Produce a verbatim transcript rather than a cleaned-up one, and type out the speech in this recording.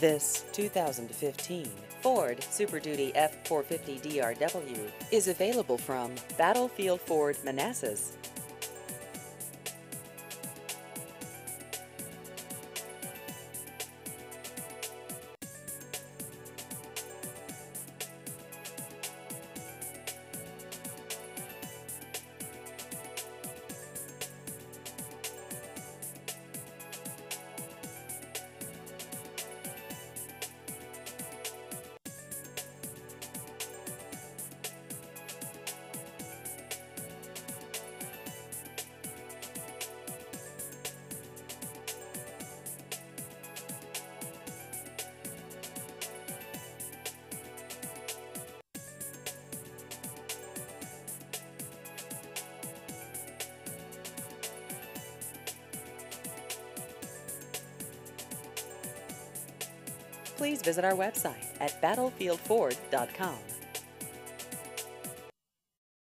This two thousand fifteen Ford Super Duty F four fifty D R W is available from Battlefield Ford Manassas. Please visit our website at battlefield ford dot com.